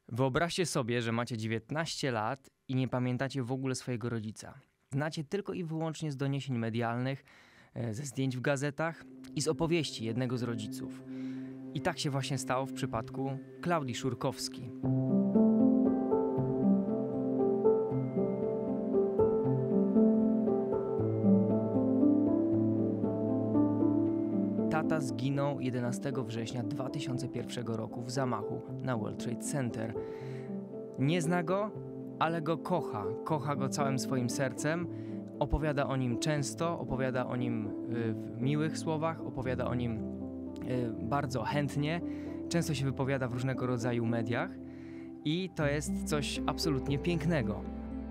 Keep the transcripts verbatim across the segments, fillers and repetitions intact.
Wyobraźcie sobie, że macie dziewiętnaście lat i nie pamiętacie w ogóle swojego rodzica. Znacie tylko i wyłącznie z doniesień medialnych, ze zdjęć w gazetach i z opowieści jednego z rodziców. I tak się właśnie stało w przypadku Klaudii Szurkowskiej. Tata zginął jedenastego września dwa tysiące pierwszego roku w zamachu na World Trade Center. Nie zna go, ale go kocha. Kocha go całym swoim sercem. Opowiada o nim często, opowiada o nim w miłych słowach, opowiada o nim bardzo chętnie. Często się wypowiada w różnego rodzaju mediach i to jest coś absolutnie pięknego.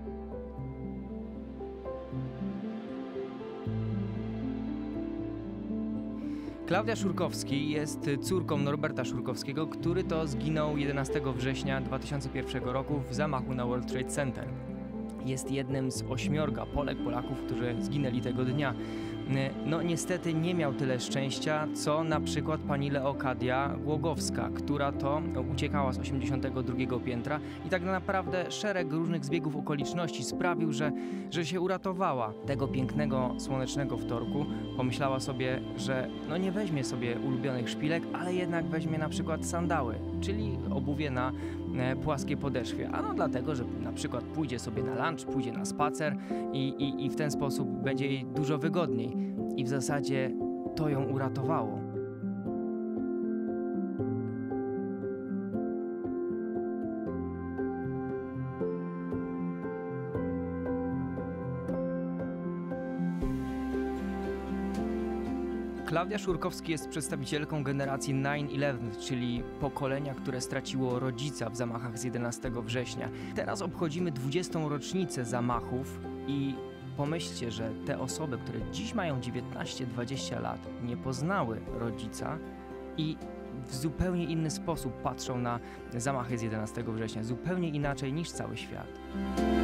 Klaudia Szurkowski jest córką Norberta Szurkowskiego, który to zginął jedenastego września dwa tysiące pierwszego roku w zamachu na World Trade Center. Jest jednym z ośmiorga Polek, Polaków, którzy zginęli tego dnia. No niestety nie miał tyle szczęścia, co na przykład pani Leokadia Głogowska, która to uciekała z osiemdziesiątego drugiego piętra i tak naprawdę szereg różnych zbiegów okoliczności sprawił, że, że się uratowała. Tego pięknego, słonecznego wtorku pomyślała sobie, że no nie weźmie sobie ulubionych szpilek, ale jednak weźmie na przykład sandały, czyli obuwie na e, płaskiej podeszwie. A no dlatego, że na przykład pójdzie sobie na lunch, pójdzie na spacer i, i, i w ten sposób będzie jej dużo wygodniej. I w zasadzie to ją uratowało. Klaudia Szurkowski jest przedstawicielką generacji nine eleven, czyli pokolenia, które straciło rodzica w zamachach z jedenastego września. Teraz obchodzimy dwudziestą rocznicę zamachów i pomyślcie, że te osoby, które dziś mają dziewiętnaście dwadzieścia lat, nie poznały rodzica i w zupełnie inny sposób patrzą na zamachy z jedenastego września, zupełnie inaczej niż cały świat.